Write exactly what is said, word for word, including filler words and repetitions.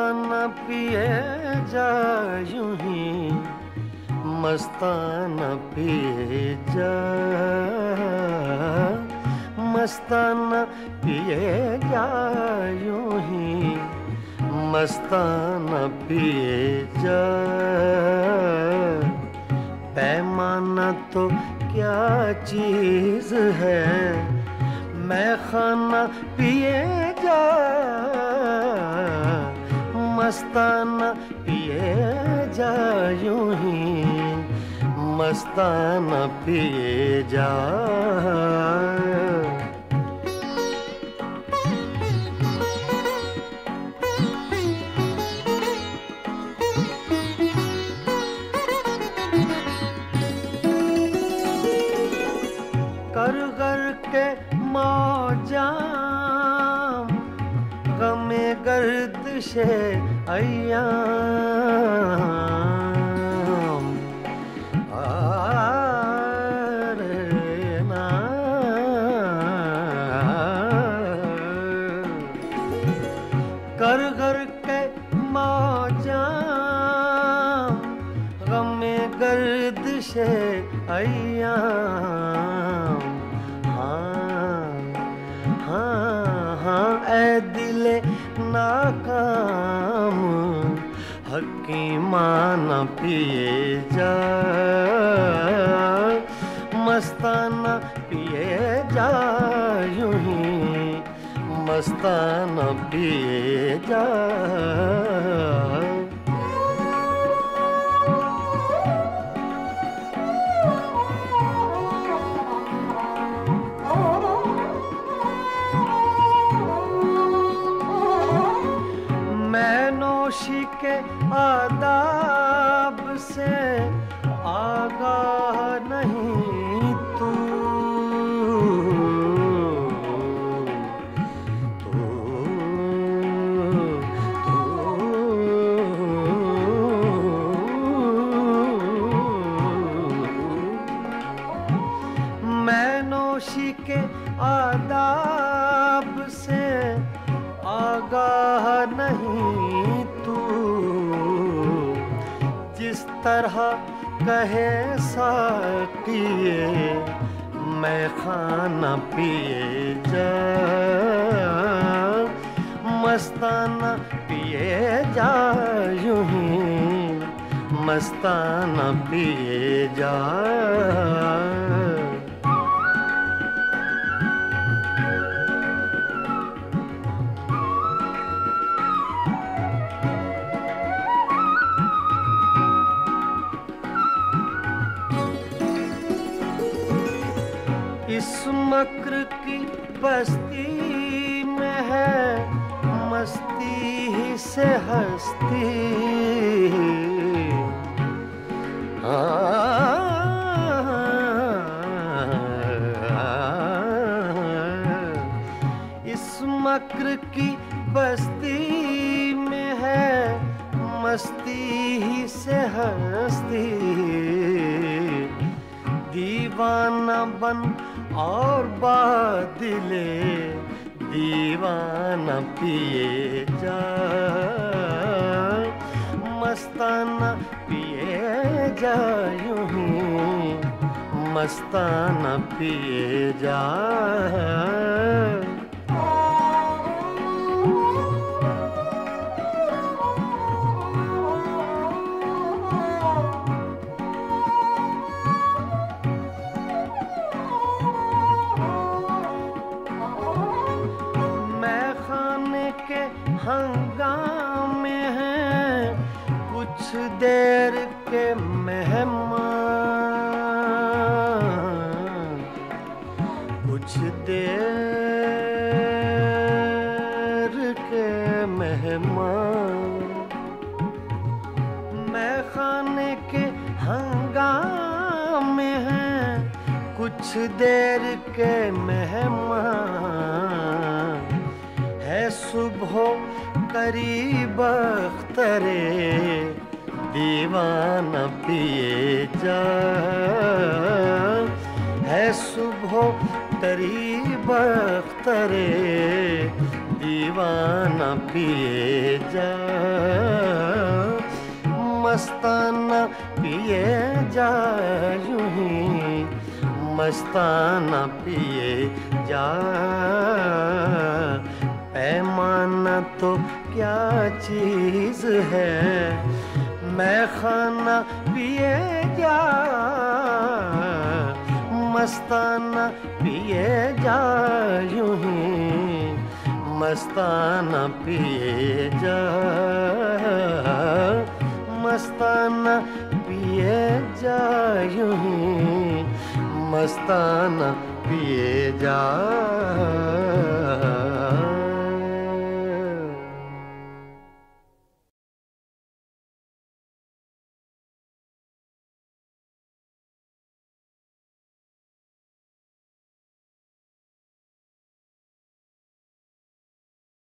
मस्ताना पिए जा यूं ही, मस्ताना पिए जा, मस्ताना पिए जा यूं ही, मस्ताना पिए जा। पैमाना तो क्या चीज़ है, मैं खाना पिए जा, मस्ताना पिए जा यूं ही, मस्ताना पिए जा। कर कर के मौजा गमे गर्दिशे अय्याम, कर कर के मौजा गमे गर्दिशे अय्याम। ऐ दिले नाकाम हकीमाना पिए जा, मस्ताना पिए जा यूं ही, मस्ताना पिए जा। नौशी के आदाब से आगाह नहीं तू, तू, तू। मैं नौशी के आदाब से आगाह नहीं तू, जिस तरह कहे साकिए मैं खाना पिए जा, मस्ताना पिए जा यूं ही, मस्ताना पिए जा। इस मक्र की बस्ती में है मस्ती ही से हस्ती, इस मक्र की बस्ती में है मस्ती ही से हस्ती। दीवाना बन और बादिले दीवाना पिए जा, मस्ताना पिए जा यूं ही, मस्ताना पिए जा। के हंगामे हैं कुछ देर के मेहमान, कुछ देर के मेहमान। मैं खाने के हंगामे हैं कुछ देर के मेहमान, है सुबह करीब अख्तरे दीवाना पिए जा, है सुबह करीब अख्तरे दीवाना पिए जा। मस्ताना पिए जा यूं ही, मस्ताना पिए जा। पैमाना तो क्या चीज है, मैं खाना पिए जा, मस्ताना पिए जा यूं ही, मस्ताना पिए जा, मस्ताना पिए जा यूं ही, मस्ताना पिए जा।